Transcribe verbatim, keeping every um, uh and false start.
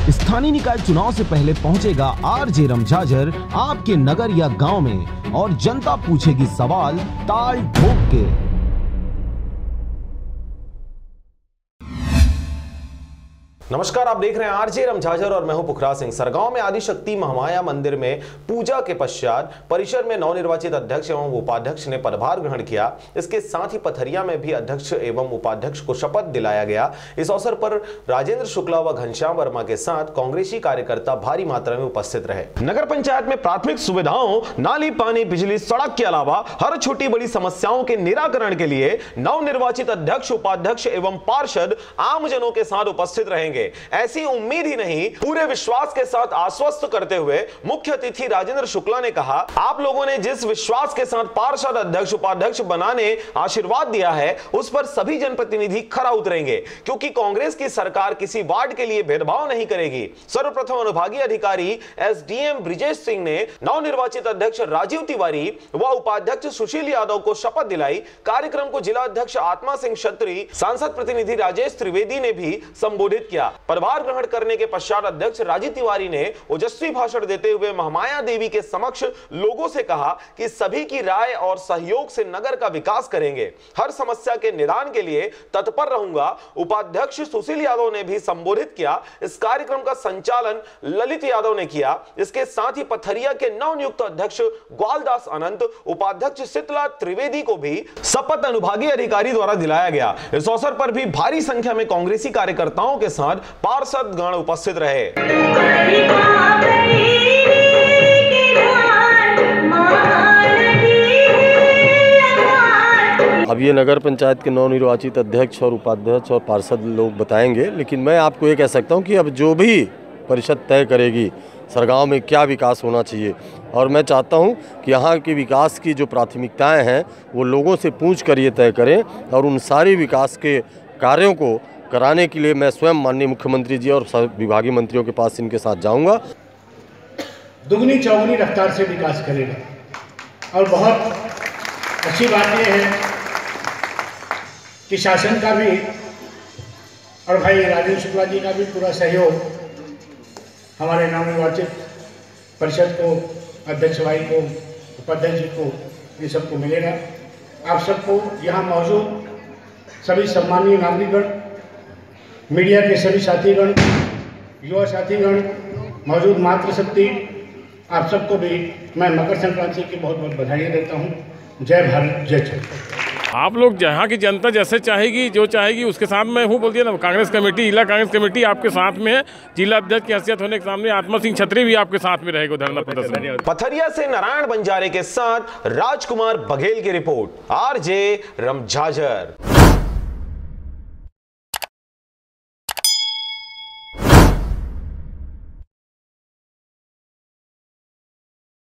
स्थानीय निकाय चुनाव से पहले पहुंचेगा आरजे रमझाझर आपके नगर या गांव में और जनता पूछेगी सवाल ताल ठोक के। नमस्कार, आप देख रहे हैं आरजे रमझाझर और मैं हूं पुखराज सिंह। सरगांव में आदिशक्ति महामाया मंदिर में पूजा के पश्चात परिसर में नवनिर्वाचित अध्यक्ष एवं उपाध्यक्ष ने पदभार ग्रहण किया। इसके साथ ही पथरिया में भी अध्यक्ष एवं उपाध्यक्ष को शपथ दिलाया गया। इस अवसर पर राजेंद्र शुक्ला व घनश्याम वर्मा के साथ कांग्रेसी कार्यकर्ता भारी मात्रा में उपस्थित रहे। नगर पंचायत में प्राथमिक सुविधाओं, नाली, पानी, बिजली, सड़क के अलावा हर छोटी बड़ी समस्याओं के निराकरण के लिए नवनिर्वाचित अध्यक्ष, उपाध्यक्ष एवं पार्षद आमजनों के साथ उपस्थित रहेंगे। ऐसी उम्मीद ही नहीं, पूरे विश्वास के साथ आश्वस्त करते हुए मुख्य अतिथि राजेंद्र शुक्ला ने कहा, आप लोगों ने जिस विश्वास के साथ पार्षद, अध्यक्ष, उपाध्यक्ष बनाने आशीर्वाद दिया है, उस पर सभी जनप्रतिनिधि खरा उतरेंगे, क्योंकि कांग्रेस की सरकार किसी वार्ड के लिए भेदभाव नहीं करेगी। सर्वप्रथम अनुभागीय अधिकारी एसडीएम ब्रिजेश सिंह ने नवनिर्वाचित अध्यक्ष राजीव तिवारी व उपाध्यक्ष सुशील यादव को शपथ दिलाई। कार्यक्रम को जिला अध्यक्ष आत्मा सिंह क्षत्री, सांसद प्रतिनिधि राजेश त्रिवेदी ने भी संबोधित किया। पदभार ग्रहण करने के पश्चात अध्यक्ष राजीव तिवारी ने ओजस्वी भाषण देते हुए महामाया देवी के समक्ष लोगों से कहा कि सभी की राय और सहयोग से नगर का विकास करेंगे, हर समस्या के निदान के लिए तत्पर रहूंगा। उपाध्यक्ष सुशील यादव ने भी संबोधित किया। इस कार्यक्रम का संचालन ललित यादव ने किया। इसके साथ ही पथरिया के नवनियुक्त अध्यक्ष ग्वालदास अनंत, उपाध्यक्ष शीतला त्रिवेदी को भी शपथ अनुभागीय अधिकारी द्वारा दिलाया गया। इस अवसर पर भी भारी संख्या में कांग्रेसी कार्यकर्ताओं के साथ पार्षद गण उपस्थित रहे। अब ये नगर पंचायत के नवनिर्वाचित अध्यक्ष और उपाध्यक्ष और पार्षद लोग बताएंगे, लेकिन मैं आपको ये कह सकता हूँ कि अब जो भी परिषद तय करेगी सरगांव में क्या विकास होना चाहिए, और मैं चाहता हूं कि यहाँ के विकास की जो प्राथमिकताएं हैं वो लोगों से पूछ कर ये तय करें, और उन सारे विकास के कार्यों को कराने के लिए मैं स्वयं माननीय मुख्यमंत्री जी और विभागीय मंत्रियों के पास इनके साथ जाऊंगा। दुगनी चौगुनी रफ्तार से विकास करेगा। और बहुत अच्छी बात यह है कि शासन का भी और भाई राजेंद्र शुक्ला जी का भी पूरा सहयोग हमारे नवनिर्वाचित परिषद को, अध्यक्ष भाई को, उपाध्यक्ष जी को, ये सबको मिलेगा। आप सबको यहाँ मौजूद सभी सम्मानीय नागरिकगण, मीडिया के सभी साथीगण, युवा साथीगण, मौजूद मातृशक्ति, आप सबको भी मैं मकर संक्रांति की बहुत बहुत बधाइयाँ देता हूँ। जय भारत, जय छत्तीसगढ़। आप लोग जहाँ की जनता जैसे चाहेगी, जो चाहेगी उसके साथ मैं हूँ। बोल दिया ना, कांग्रेस कमेटी, जिला कांग्रेस कमेटी आपके साथ में है। जिला अध्यक्ष की हैसियत होने के सामने आत्मा सिंह छत्री भी आपके साथ में रहेगा धरना प्रदर्शन। पथरिया से नारायण बंजारे के साथ राजकुमार बघेल की रिपोर्ट, आरजे रमझाझर।